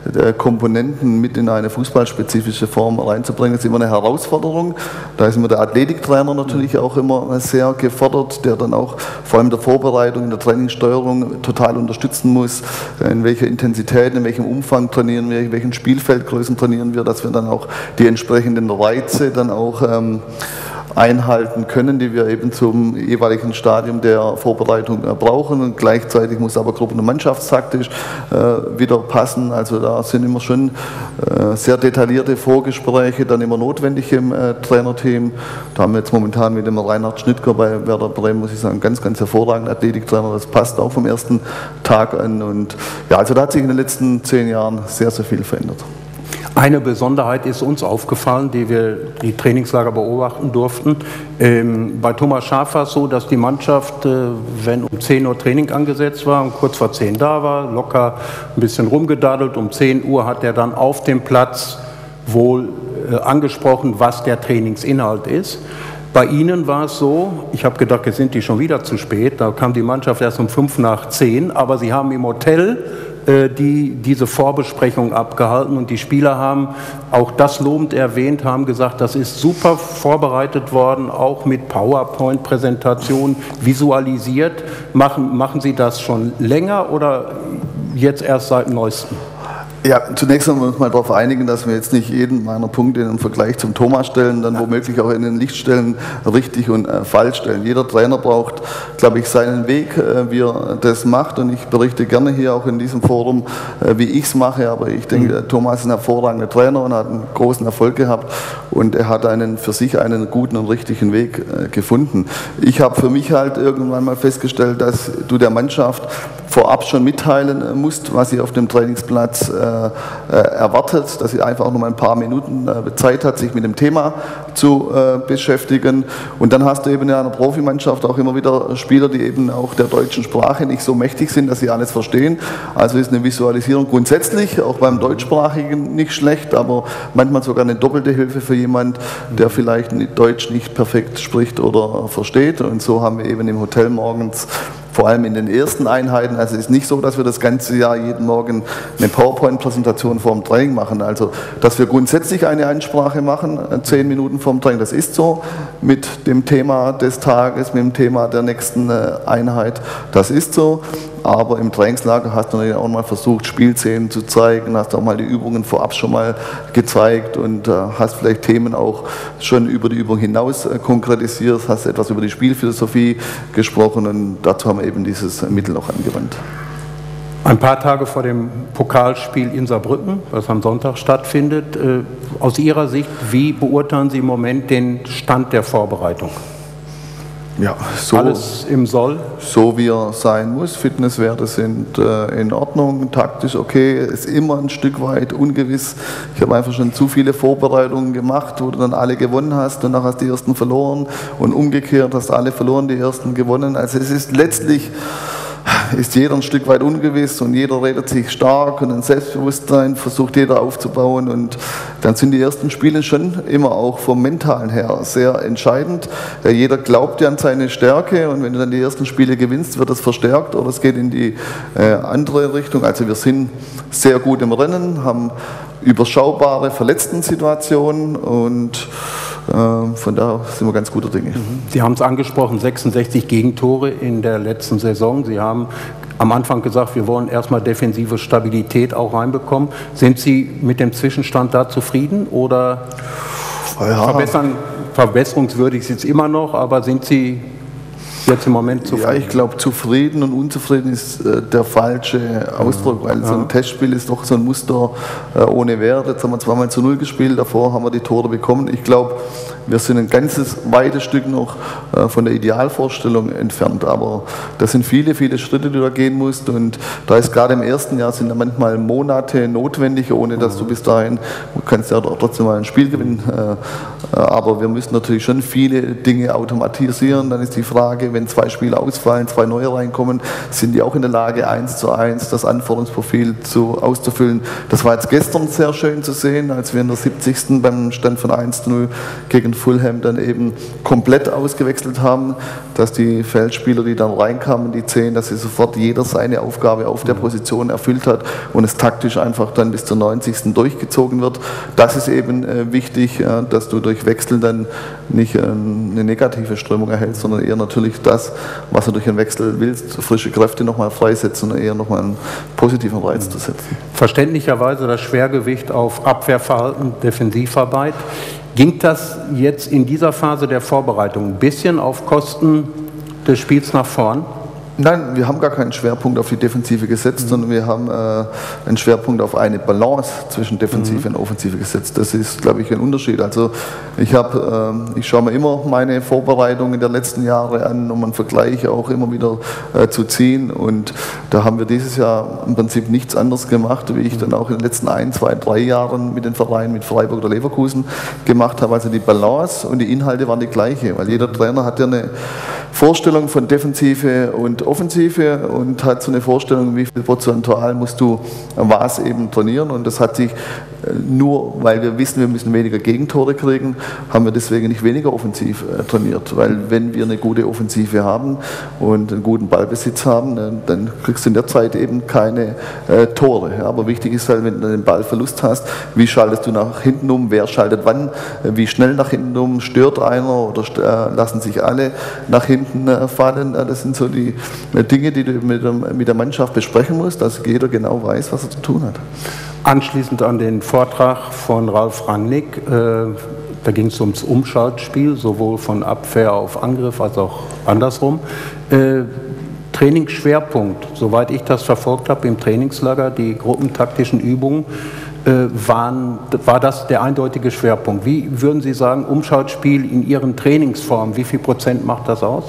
Komponenten mit in eine fußballspezifische Form reinzubringen. Das ist immer eine Herausforderung. Da ist immer der Athletiktrainer natürlich auch immer sehr gefordert, der dann auch vor allem in der Vorbereitung, in der Trainingssteuerung total unterstützen muss, in welcher Intensität, in welchem Umfang trainieren wir, in welchen Spielfeldgrößen trainieren wir, dass wir dann auch die entsprechenden Reize dann auch ähm, einhalten können, die wir eben zum jeweiligen Stadium der Vorbereitung äh, brauchen. Und gleichzeitig muss aber gruppen- und mannschaftstaktisch äh, wieder passen. Also da sind immer schon äh, sehr detaillierte Vorgespräche dann immer notwendig im äh, Trainerteam. Da haben wir jetzt momentan mit dem Reinhard Schnittger bei Werder Bremen, muss ich sagen, ganz, ganz hervorragenden Athletiktrainer. Das passt auch vom ersten Tag an. Und ja, also da hat sich in den letzten zehn Jahren sehr, sehr viel verändert. Eine Besonderheit ist uns aufgefallen, die wir die Trainingslager beobachten durften. Ähm, bei Thomas Schaaf war es so, dass die Mannschaft, äh, wenn um zehn Uhr Training angesetzt war und kurz vor zehn da war, locker ein bisschen rumgedadelt. Um zehn Uhr hat er dann auf dem Platz wohl äh, angesprochen, was der Trainingsinhalt ist. Bei Ihnen war es so, ich habe gedacht, jetzt sind die schon wieder zu spät, da kam die Mannschaft erst um fünf nach zehn, aber Sie haben im Hotel die diese Vorbesprechung abgehalten und die Spieler haben auch das lobend erwähnt, haben gesagt, das ist super vorbereitet worden, auch mit PowerPoint-Präsentationen visualisiert. Machen, machen Sie das schon länger oder jetzt erst seit neuestem? Ja, zunächst müssen wir uns mal darauf einigen, dass wir jetzt nicht jeden meiner Punkte im Vergleich zum Thomas stellen, dann womöglich auch in den Lichtstellen richtig und äh, falsch stellen. Jeder Trainer braucht, glaube ich, seinen Weg, äh, wie er das macht, und ich berichte gerne hier auch in diesem Forum, äh, wie ich es mache, aber ich denke, mhm. Thomas ist ein hervorragender Trainer und hat einen großen Erfolg gehabt und er hat einen für sich einen guten und richtigen Weg äh, gefunden. Ich habe für mich halt irgendwann mal festgestellt, dass du der Mannschaft vorab schon mitteilen musst, was sie auf dem Trainingsplatz äh, äh, erwartet, dass sie einfach auch noch mal ein paar Minuten äh, Zeit hat, sich mit dem Thema zu äh, beschäftigen. Und dann hast du eben in einer Profimannschaft auch immer wieder Spieler, die eben auch der deutschen Sprache nicht so mächtig sind, dass sie alles verstehen. Also ist eine Visualisierung grundsätzlich auch beim Deutschsprachigen nicht schlecht, aber manchmal sogar eine doppelte Hilfe für jemand, der vielleicht Deutsch nicht perfekt spricht oder versteht. Und so haben wir eben im Hotel morgens, vor allem in den ersten Einheiten, also es ist nicht so, dass wir das ganze Jahr jeden Morgen eine PowerPoint-Präsentation vor dem Training machen, also dass wir grundsätzlich eine Ansprache machen, zehn Minuten vor dem Training, das ist so, mit dem Thema des Tages, mit dem Thema der nächsten Einheit, das ist so. Aber im Trainingslager hast du natürlich auch mal versucht, Spielszenen zu zeigen, hast auch mal die Übungen vorab schon mal gezeigt und äh, hast vielleicht Themen auch schon über die Übung hinaus äh, konkretisiert, hast etwas über die Spielphilosophie gesprochen und dazu haben wir eben dieses Mittel auch angewandt. Ein paar Tage vor dem Pokalspiel in Saarbrücken, was am Sonntag stattfindet, äh, aus Ihrer Sicht, wie beurteilen Sie im Moment den Stand der Vorbereitung? Ja, so, alles im Soll? So wie er sein muss. Fitnesswerte sind äh, in Ordnung, taktisch okay, ist immer ein Stück weit ungewiss. Ich habe einfach schon zu viele Vorbereitungen gemacht, wo du dann alle gewonnen hast, danach hast du die ersten verloren und umgekehrt hast alle verloren, die ersten gewonnen. Also es ist letztlich, ist jeder ein Stück weit ungewiss und jeder redet sich stark und ein Selbstbewusstsein versucht jeder aufzubauen und dann sind die ersten Spiele schon immer auch vom Mentalen her sehr entscheidend. Ja, jeder glaubt ja an seine Stärke und wenn du dann die ersten Spiele gewinnst, wird das verstärkt oder es geht in die äh, andere Richtung. Also wir sind sehr gut im Rennen, haben überschaubare Verletzten-Situationen und äh, von daher sind wir ganz guter Dinge. Sie haben es angesprochen, sechsundsechzig Gegentore in der letzten Saison. Sie haben am Anfang gesagt, wir wollen erstmal defensive Stabilität auch reinbekommen. Sind Sie mit dem Zwischenstand da zufrieden oder ja. verbessern, verbesserungswürdig ist es immer noch, aber sind Sie jetzt im Moment zufrieden? Ja, ich glaube, zufrieden und unzufrieden ist äh, der falsche Ausdruck, weil ja. so ein Testspiel ist doch so ein Muster äh, ohne Wert. Jetzt haben wir zweimal zu null gespielt, davor haben wir die Tore bekommen. Ich glaube, wir sind ein ganzes weites Stück noch von der Idealvorstellung entfernt, aber das sind viele, viele Schritte, die du da gehen musst, und da ist gerade im ersten Jahr sind da manchmal Monate notwendig, ohne dass du bis dahin, du kannst ja trotzdem mal ein Spiel gewinnen, aber wir müssen natürlich schon viele Dinge automatisieren. Dann ist die Frage, wenn zwei Spieler ausfallen, zwei neue reinkommen, sind die auch in der Lage, eins zu eins das Anforderungsprofil zu, auszufüllen. Das war jetzt gestern sehr schön zu sehen, als wir in der siebzigsten beim Stand von eins zu null gegen Fulham dann eben komplett ausgewechselt haben, dass die Feldspieler, die dann reinkamen, die zehn, dass sie sofort jeder seine Aufgabe auf der Position erfüllt hat und es taktisch einfach dann bis zur neunzigsten durchgezogen wird. Das ist eben äh, wichtig, äh, dass du durch Wechsel dann nicht äh, eine negative Strömung erhältst, sondern eher natürlich das, was du durch einen Wechsel willst, frische Kräfte nochmal freisetzen und eher nochmal einen positiven Reiz mhm. zu setzen. Verständlicherweise das Schwergewicht auf Abwehrverhalten, Defensivarbeit. Ging das jetzt in dieser Phase der Vorbereitung ein bisschen auf Kosten des Spiels nach vorn? Nein, wir haben gar keinen Schwerpunkt auf die Defensive gesetzt, mhm. sondern wir haben äh, einen Schwerpunkt auf eine Balance zwischen Defensive mhm. und Offensive gesetzt. Das ist, glaube ich, ein Unterschied. Also ich habe, äh, ich schaue mir immer meine Vorbereitungen der letzten Jahre an, um einen Vergleich auch immer wieder äh, zu ziehen. Und da haben wir dieses Jahr im Prinzip nichts anderes gemacht, wie ich dann auch in den letzten ein, zwei, drei Jahren mit den Vereinen, mit Freiburg oder Leverkusen gemacht habe. Also die Balance und die Inhalte waren die gleiche, weil jeder Trainer hat ja eine Vorstellung von Defensive und Offensive und hat so eine Vorstellung, wie viel prozentual musst du was eben trainieren, und das hat sich nur, weil wir wissen, wir müssen weniger Gegentore kriegen, haben wir deswegen nicht weniger offensiv äh, trainiert, weil wenn wir eine gute Offensive haben und einen guten Ballbesitz haben, äh, dann kriegst du in der Zeit eben keine äh, Tore. Ja, aber wichtig ist halt, wenn du den Ballverlust hast, wie schaltest du nach hinten um, wer schaltet wann, äh, wie schnell nach hinten um, stört einer oder äh, lassen sich alle nach hinten äh, fallen. Äh, das sind so die äh, Dinge, die du mit der, mit der Mannschaft besprechen musst, dass jeder genau weiß, was er zu tun hat. Anschließend an den Vortrag von Ralf Rangnick, äh, da ging es ums Umschaltspiel, sowohl von Abwehr auf Angriff als auch andersrum. Äh, Trainingsschwerpunkt, soweit ich das verfolgt habe im Trainingslager, die gruppentaktischen Übungen, äh, waren, war das der eindeutige Schwerpunkt. Wie würden Sie sagen, Umschaltspiel in Ihren Trainingsformen, wie viel Prozent macht das aus?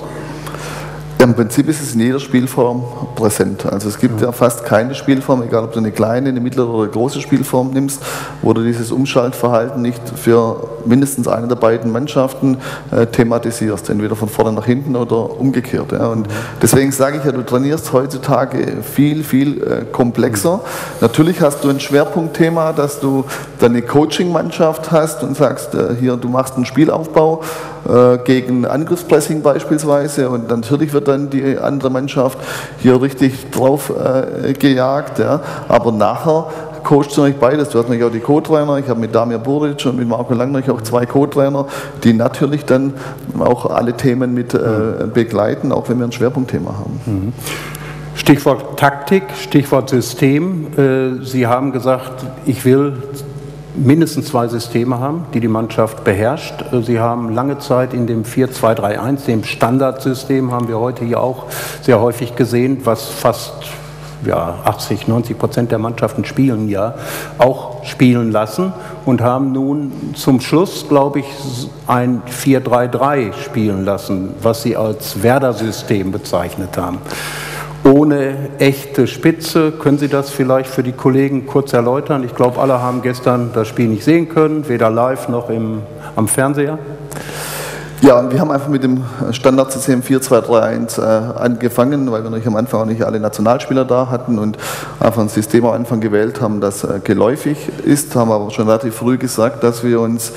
Im Prinzip ist es in jeder Spielform präsent. Also es gibt ja fast keine Spielform, egal ob du eine kleine, eine mittlere oder eine große Spielform nimmst, wo du dieses Umschaltverhalten nicht für mindestens eine der beiden Mannschaften äh, thematisierst, entweder von vorne nach hinten oder umgekehrt. Ja. Und deswegen sage ich ja, du trainierst heutzutage viel, viel äh, komplexer. Natürlich hast du ein Schwerpunktthema, dass du deine Coaching-Mannschaft hast und sagst, äh, hier, du machst einen Spielaufbau äh, gegen Angriffspressing beispielsweise, und natürlich wird dann die andere Mannschaft hier richtig drauf äh, gejagt, ja. Aber nachher coachst du natürlich beides. Du hast natürlich auch die Co-Trainer. Ich habe mit Damir Buric und mit Marco Langnich auch zwei Co-Trainer, die natürlich dann auch alle Themen mit äh, begleiten, auch wenn wir ein Schwerpunktthema haben. Stichwort Taktik, Stichwort System. Äh, Sie haben gesagt, ich will mindestens zwei Systeme haben, die die Mannschaft beherrscht. Sie haben lange Zeit in dem vier zwei drei eins, dem Standardsystem, haben wir heute hier auch sehr häufig gesehen, was fast ja, achtzig, neunzig Prozent der Mannschaften spielen ja, auch spielen lassen, und haben nun zum Schluss, glaube ich, ein vier drei drei spielen lassen, was Sie als Werder-System bezeichnet haben. Ohne echte Spitze. Können Sie das vielleicht für die Kollegen kurz erläutern? Ich glaube, alle haben gestern das Spiel nicht sehen können, weder live noch im, am Fernseher. Ja, wir haben einfach mit dem Standardsystem vier zwei drei eins äh, angefangen, weil wir natürlich am Anfang auch nicht alle Nationalspieler da hatten und einfach ein System am Anfang gewählt haben, das äh, geläufig ist, haben aber schon relativ früh gesagt, dass wir uns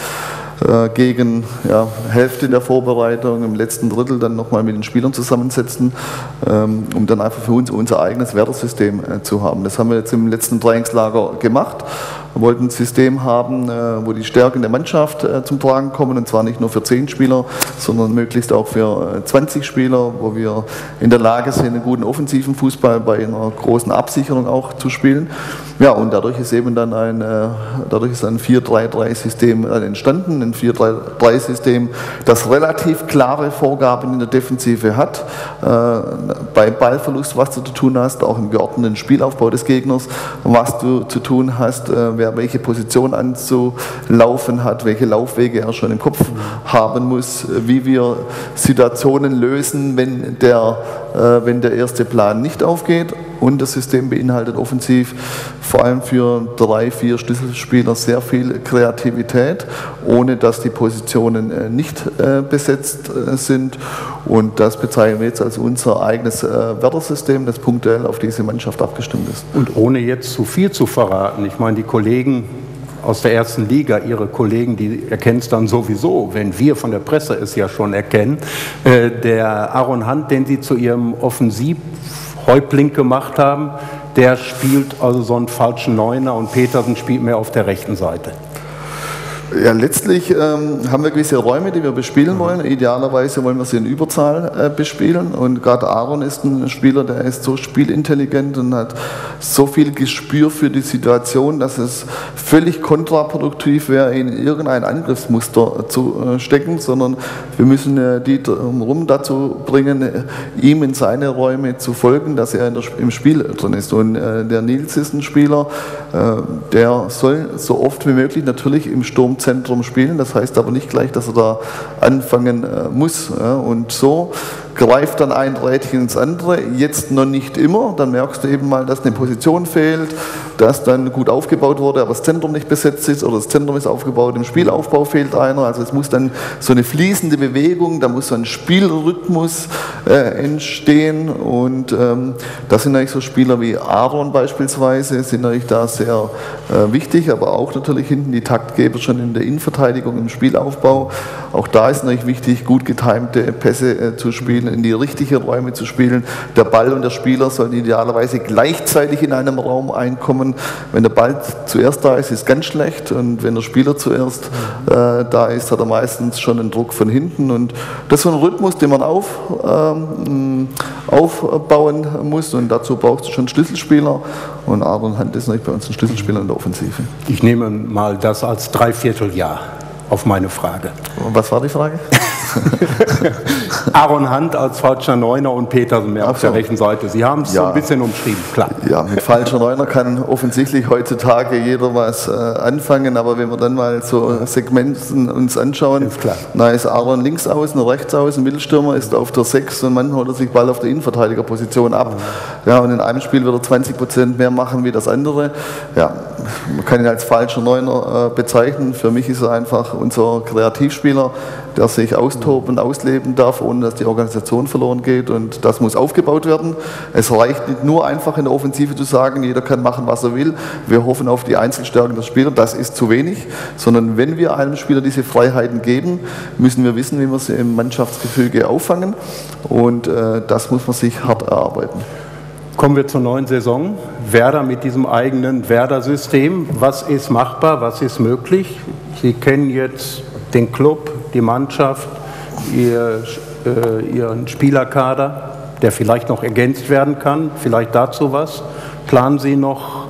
gegen ja, Hälfte der Vorbereitung im letzten Drittel dann nochmal mit den Spielern zusammensetzen, ähm, um dann einfach für uns unser eigenes Wertesystem äh, zu haben. Das haben wir jetzt im letzten Trainingslager gemacht. Wir wollten ein System haben, äh, wo die Stärken der Mannschaft äh, zum Tragen kommen, und zwar nicht nur für zehn Spieler, sondern möglichst auch für äh, zwanzig Spieler, wo wir in der Lage sind, einen guten offensiven Fußball bei einer großen Absicherung auch zu spielen. Ja, und dadurch ist eben dann ein, äh, dadurch ist ein vier drei drei System äh, entstanden, ein vier drei drei System, das relativ klare Vorgaben in der Defensive hat, äh, bei Ballverlust, was du zu tun hast, auch im geordneten Spielaufbau des Gegners, was du zu tun hast, äh, wer welche Position anzulaufen hat, welche Laufwege er schon im Kopf haben muss, wie wir Situationen lösen, wenn der, äh, wenn der erste Plan nicht aufgeht. Und das System beinhaltet offensiv vor allem für drei, vier Schlüsselspieler sehr viel Kreativität, ohne dass die Positionen äh, nicht äh, besetzt äh, sind. Und das bezeichnen wir jetzt als unser eigenes äh, Wertersystem, das punktuell auf diese Mannschaft abgestimmt ist. Und ohne jetzt zu viel zu verraten, ich meine, die Kollegen aus der ersten Liga, Ihre Kollegen, die erkennen es dann sowieso, wenn wir von der Presse es ja schon erkennen, äh, der Aaron Hunt, den Sie zu Ihrem Offensivhäuptling gemacht haben, der spielt also so einen falschen Neuner und Petersen spielt mehr auf der rechten Seite. Ja, letztlich ähm, haben wir gewisse Räume, die wir bespielen wollen. Idealerweise wollen wir sie in Überzahl äh, bespielen. Und gerade Aaron ist ein Spieler, der ist so spielintelligent und hat so viel Gespür für die Situation, dass es völlig kontraproduktiv wäre, ihn in irgendein Angriffsmuster zu äh, stecken, sondern wir müssen äh, die drumherum dazu bringen, äh, ihm in seine Räume zu folgen, dass er in der, im Spiel drin ist. Und äh, der Nils ist ein Spieler, äh, der soll so oft wie möglich natürlich im Sturm Zentrum spielen, das heißt aber nicht gleich, dass er da anfangen äh, muss. Ja, und so greift dann ein Rädchen ins andere, jetzt noch nicht immer, dann merkst du eben mal, dass eine Position fehlt, dass dann gut aufgebaut wurde, aber das Zentrum nicht besetzt ist oder das Zentrum ist aufgebaut, im Spielaufbau fehlt einer, also es muss dann so eine fließende Bewegung, da muss so ein Spielrhythmus äh, entstehen und ähm, das sind eigentlich so Spieler wie Aaron beispielsweise, sind natürlich da sehr äh, wichtig, aber auch natürlich hinten die Taktgeber schon in der Innenverteidigung, im Spielaufbau, auch da ist natürlich wichtig, gut getimte Pässe äh, zu spielen, in die richtigen Räume zu spielen. Der Ball und der Spieler sollen idealerweise gleichzeitig in einem Raum einkommen. Wenn der Ball zuerst da ist, ist es ganz schlecht und wenn der Spieler zuerst äh, da ist, hat er meistens schon einen Druck von hinten und das ist so ein Rhythmus, den man auf, ähm, aufbauen muss und dazu braucht es schon Schlüsselspieler und Aaron Hunt ist natürlich bei uns ein Schlüsselspieler in der Offensive. Ich nehme mal das als Dreivierteljahr auf meine Frage. Und was war die Frage? Aaron Hunt als falscher Neuner und Petersen mehr Ach auf der so. rechten Seite. Sie haben es Ja. so ein bisschen umschrieben, klar. Ja, mit falscher Neuner kann offensichtlich heutzutage jeder was äh, anfangen, aber wenn wir dann mal so Segmenten uns anschauen, Ist klar. da ist Aaron links außen, rechts außen, Mittelstürmer ist auf der sechs und man holt er sich Ball auf der Innenverteidigerposition ab. Ja, und in einem Spiel wird er zwanzig Prozent mehr machen wie das andere. Ja, man kann ihn als falscher Neuner äh, bezeichnen. Für mich ist er einfach unser Kreativspieler, der sich austoben, ausleben darf, ohne dass die Organisation verloren geht und das muss aufgebaut werden. Es reicht nicht nur einfach in der Offensive zu sagen, jeder kann machen, was er will, wir hoffen auf die Einzelstärken der Spieler, das ist zu wenig, sondern wenn wir einem Spieler diese Freiheiten geben, müssen wir wissen, wie wir sie im Mannschaftsgefüge auffangen und äh, das muss man sich hart erarbeiten. Kommen wir zur neuen Saison. Werder mit diesem eigenen Werder-System. Was ist machbar, was ist möglich? Sie kennen jetzt den Club, die Mannschaft, ihr, äh, Ihren Spielerkader, der vielleicht noch ergänzt werden kann. Vielleicht dazu was. Planen Sie noch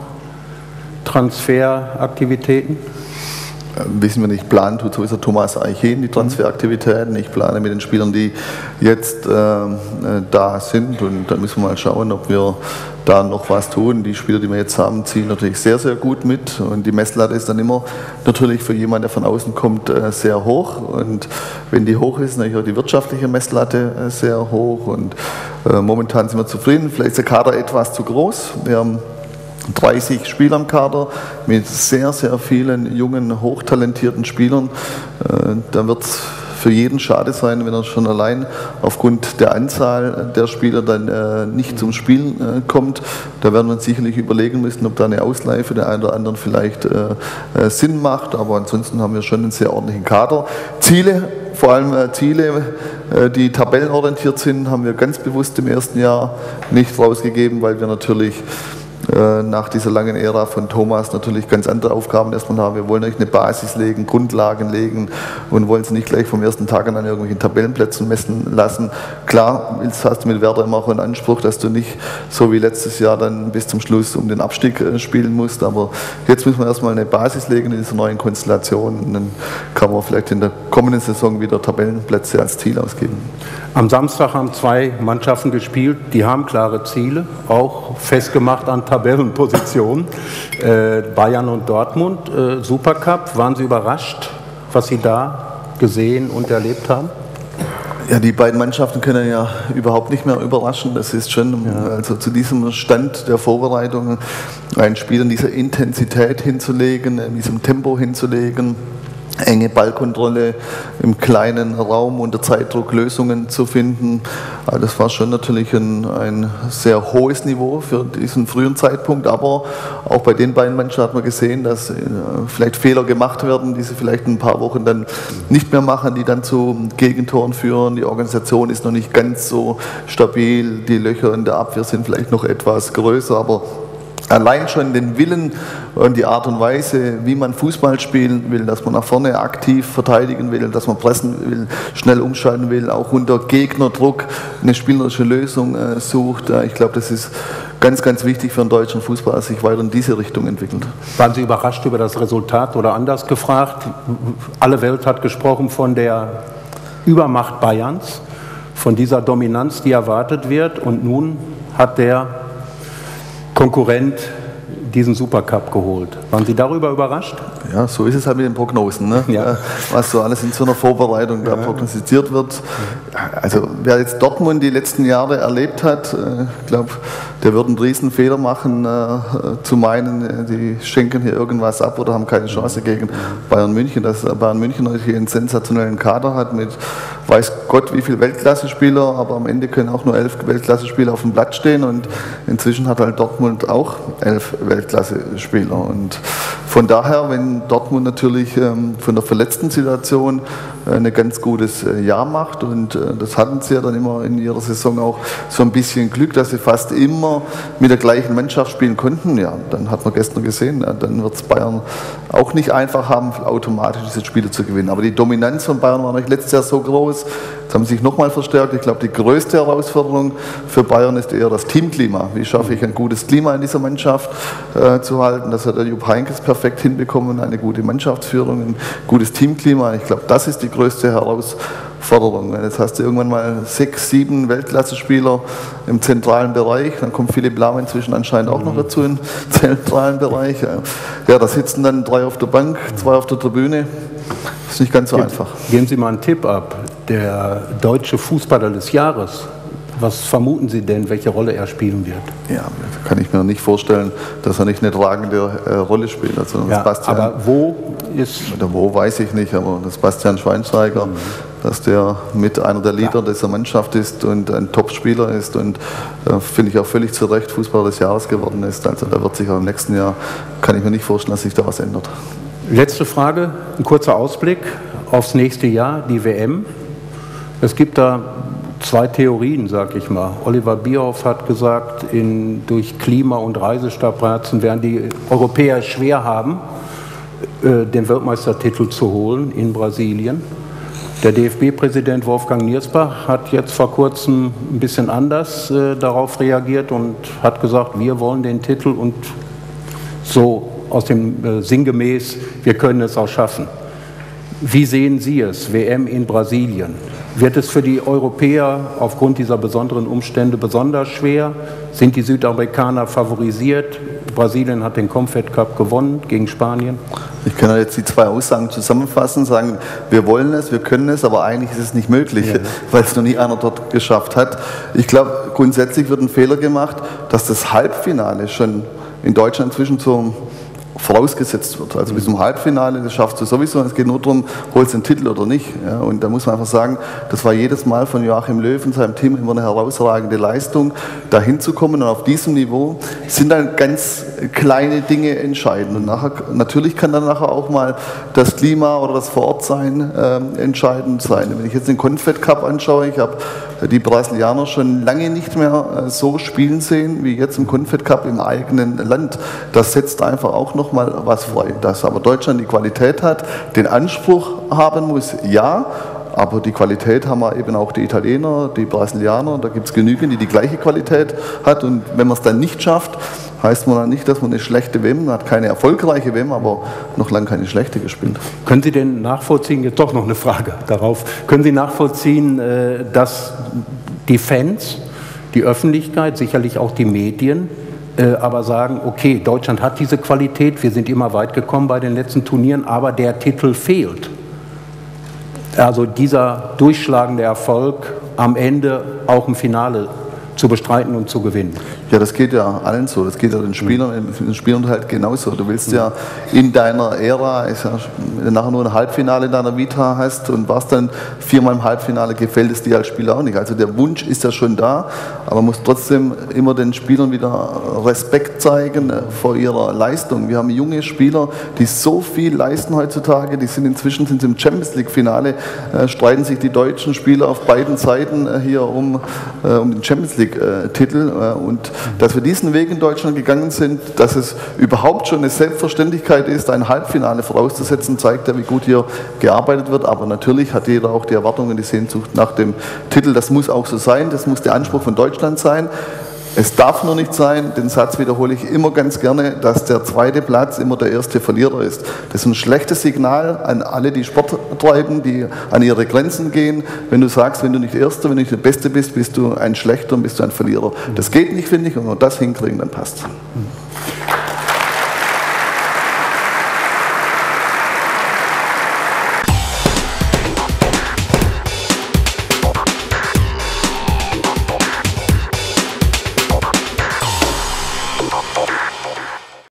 Transferaktivitäten? Wissen wir nicht, planen tut sowieso Thomas Eichen die Transferaktivitäten. Ich plane mit den Spielern, die jetzt äh, da sind und dann müssen wir mal schauen, ob wir da noch was tun. Die Spieler, die wir jetzt haben, ziehen natürlich sehr, sehr gut mit und die Messlatte ist dann immer natürlich für jemanden, der von außen kommt, äh, sehr hoch und wenn die hoch ist, natürlich auch die wirtschaftliche Messlatte äh, sehr hoch und äh, momentan sind wir zufrieden. Vielleicht ist der Kader etwas zu groß. Wir haben dreißig Spieler im Kader mit sehr, sehr vielen jungen, hochtalentierten Spielern. Da wird es für jeden schade sein, wenn er schon allein aufgrund der Anzahl der Spieler dann nicht zum Spielen kommt. Da werden wir uns sicherlich überlegen müssen, ob da eine Ausleihe für den einen oder anderen vielleicht Sinn macht. Aber ansonsten haben wir schon einen sehr ordentlichen Kader. Ziele, vor allem Ziele, die tabellenorientiert sind, haben wir ganz bewusst im ersten Jahr nicht rausgegeben, weil wir natürlich nach dieser langen Ära von Thomas natürlich ganz andere Aufgaben erstmal haben. Wir wollen euch eine Basis legen, Grundlagen legen und wollen sie nicht gleich vom ersten Tag an an irgendwelchen Tabellenplätzen messen lassen. Klar, jetzt hast du mit Werder immer auch einen Anspruch, dass du nicht so wie letztes Jahr dann bis zum Schluss um den Abstieg spielen musst, aber jetzt müssen wir erstmal eine Basis legen in dieser neuen Konstellation und dann kann man vielleicht in der kommenden Saison wieder Tabellenplätze als Ziel ausgeben. Am Samstag haben zwei Mannschaften gespielt, die haben klare Ziele, auch festgemacht an Tabellenpositionen. Äh, Bayern und Dortmund, äh, Supercup. Waren Sie überrascht, was Sie da gesehen und erlebt haben? Ja, die beiden Mannschaften können ja überhaupt nicht mehr überraschen. Das ist schon, ja. also zu diesem Stand der Vorbereitung ein Spiel in dieser Intensität hinzulegen, in diesem Tempo hinzulegen, enge Ballkontrolle im kleinen Raum unter Zeitdruck Lösungen zu finden. Das war schon natürlich ein, ein sehr hohes Niveau für diesen frühen Zeitpunkt, aber auch bei den beiden Mannschaften hat man gesehen, dass vielleicht Fehler gemacht werden, die sie vielleicht in ein paar Wochen dann nicht mehr machen, die dann zu Gegentoren führen. Die Organisation ist noch nicht ganz so stabil, die Löcher in der Abwehr sind vielleicht noch etwas größer, aber allein schon den Willen und die Art und Weise, wie man Fußball spielen will, dass man nach vorne aktiv verteidigen will, dass man pressen will, schnell umschalten will, auch unter Gegnerdruck eine spielerische Lösung äh, sucht. Äh, ich glaube, das ist ganz, ganz wichtig für den deutschen Fußball, dass sich weiter in diese Richtung entwickelt. Waren Sie überrascht über das Resultat oder anders gefragt? Alle Welt hat gesprochen von der Übermacht Bayerns, von dieser Dominanz, die erwartet wird, und nun hat der Konkurrent diesen Supercup geholt. Waren Sie darüber überrascht? Ja, so ist es halt mit den Prognosen, ne? Ja. Was so alles in so einer Vorbereitung da ja. prognostiziert wird. Also wer jetzt Dortmund die letzten Jahre erlebt hat, ich glaube, der wird einen riesen Fehler machen, zu meinen, die schenken hier irgendwas ab oder haben keine Chance gegen Bayern München. Dass Bayern München natürlich einen sensationellen Kader hat mit weiß Gott wie viele Weltklasse-Spieler, aber am Ende können auch nur elf Weltklasse-Spieler auf dem Blatt stehen, und inzwischen hat halt Dortmund auch elf Weltklasse-Spieler. Und von daher, wenn Dortmund natürlich ähm, von der verletzten Situation äh, ein ganz gutes äh, Jahr macht, und äh, das hatten sie ja dann immer in ihrer Saison auch so ein bisschen Glück, dass sie fast immer mit der gleichen Mannschaft spielen konnten, ja, dann hat man gestern gesehen, ja, dann wird es Bayern auch nicht einfach haben, automatisch diese Spiele zu gewinnen. Aber die Dominanz von Bayern war noch letztes Jahr so groß. Jetzt haben sie sich nochmal verstärkt. Ich glaube, die größte Herausforderung für Bayern ist eher das Teamklima. Wie schaffe ich ein gutes Klima in dieser Mannschaft äh, zu halten? Das hat der Jupp Heynckes perfekt hinbekommen, eine gute Mannschaftsführung, ein gutes Teamklima. Ich glaube, das ist die größte Herausforderung. Jetzt hast du irgendwann mal sechs, sieben Weltklasse-Spieler im zentralen Bereich. Dann kommt Philipp Lahm inzwischen anscheinend auch noch dazu im zentralen Bereich. Ja, da sitzen dann drei auf der Bank, zwei auf der Tribüne. Das ist nicht ganz so Ge einfach. Geben Sie mal einen Tipp ab. Der deutsche Fußballer des Jahres, was vermuten Sie denn, welche Rolle er spielen wird? Ja, kann ich mir nicht vorstellen, dass er nicht eine tragende äh, Rolle spielt. Also ja, Bastian, aber wo ist... Oder wo, weiß ich nicht, aber das Bastian Schweinsteiger, mhm. dass der mit einer der Leader ja. dieser Mannschaft ist und ein Top-Spieler ist und äh, finde ich auch völlig zu Recht Fußballer des Jahres geworden ist. Also da wird sich auch im nächsten Jahr, kann ich mir nicht vorstellen, dass sich da was ändert. Letzte Frage, ein kurzer Ausblick aufs nächste Jahr, die W M. Es gibt da zwei Theorien, sag ich mal. Oliver Bierhoff hat gesagt, in, durch Klima- und Reisestrapazen werden die Europäer schwer haben, äh, den Weltmeistertitel zu holen in Brasilien. Der D F B-Präsident Wolfgang Niersbach hat jetzt vor kurzem ein bisschen anders äh, darauf reagiert und hat gesagt, wir wollen den Titel, und so aus dem äh, sinngemäß, wir können es auch schaffen. Wie sehen Sie es, W M in Brasilien? Wird es für die Europäer aufgrund dieser besonderen Umstände besonders schwer? Sind die Südamerikaner favorisiert? Brasilien hat den Confed Cup gewonnen gegen Spanien. Ich kann jetzt die zwei Aussagen zusammenfassen, sagen, wir wollen es, wir können es, aber eigentlich ist es nicht möglich, ja, weil es noch nie einer dort geschafft hat. Ich glaube, grundsätzlich wird ein Fehler gemacht, dass das Halbfinale schon in Deutschland inzwischen zum vorausgesetzt wird. Also bis zum Halbfinale, das schaffst du sowieso. Es geht nur darum, holst du den Titel oder nicht. Ja, und da muss man einfach sagen, das war jedes Mal von Joachim Löw und seinem Team immer eine herausragende Leistung, da hinzukommen. Und auf diesem Niveau sind dann ganz kleine Dinge entscheidend. Und nachher, natürlich kann dann nachher auch mal das Klima oder das Vorortsein äh, entscheidend sein. Wenn ich jetzt den Confed Cup anschaue, ich habe die Brasilianer schon lange nicht mehr äh, so spielen sehen, wie jetzt im Confed Cup im eigenen Land. Das setzt einfach auch noch mal was frei. Dass aber Deutschland die Qualität hat, den Anspruch haben muss, ja, aber die Qualität haben wir eben auch die Italiener, die Brasilianer, da gibt es genügend, die die gleiche Qualität hat, und wenn man es dann nicht schafft, heißt man nicht, dass man eine schlechte W M, man hat keine erfolgreiche W M, aber noch lange keine schlechte gespielt. Können Sie denn nachvollziehen, jetzt doch noch eine Frage darauf, können Sie nachvollziehen, dass die Fans, die Öffentlichkeit, sicherlich auch die Medien, aber sagen, okay, Deutschland hat diese Qualität, wir sind immer weit gekommen bei den letzten Turnieren, aber der Titel fehlt. Also dieser durchschlagende Erfolg am Ende auch im Finale zu bestreiten und zu gewinnen. Ja, das geht ja allen so, das geht ja den Spielern, den Spielern halt genauso. Du willst ja in deiner Ära, ich sag, wenn du nachher nur ein Halbfinale in deiner Vita hast und warst dann viermal im Halbfinale, gefällt es dir als Spieler auch nicht. Also der Wunsch ist ja schon da, aber man muss trotzdem immer den Spielern wieder Respekt zeigen vor ihrer Leistung. Wir haben junge Spieler, die so viel leisten heutzutage, die sind inzwischen sind sie im Champions League Finale, äh, streiten sich die deutschen Spieler auf beiden Seiten äh, hier um, äh, um den Champions League äh, Titel äh, und dass wir diesen Weg in Deutschland gegangen sind, dass es überhaupt schon eine Selbstverständlichkeit ist, ein Halbfinale vorauszusetzen, zeigt ja, wie gut hier gearbeitet wird. Aber natürlich hat jeder auch die Erwartungen, die Sehnsucht nach dem Titel. Das muss auch so sein, das muss der Anspruch von Deutschland sein. Es darf nur nicht sein, den Satz wiederhole ich immer ganz gerne, dass der zweite Platz immer der erste Verlierer ist. Das ist ein schlechtes Signal an alle, die Sport treiben, die an ihre Grenzen gehen. Wenn du sagst, wenn du nicht Erster, wenn du nicht der Beste bist, bist du ein Schlechter und bist du ein Verlierer. Das geht nicht, finde ich, und wenn wir das hinkriegen, dann passt es.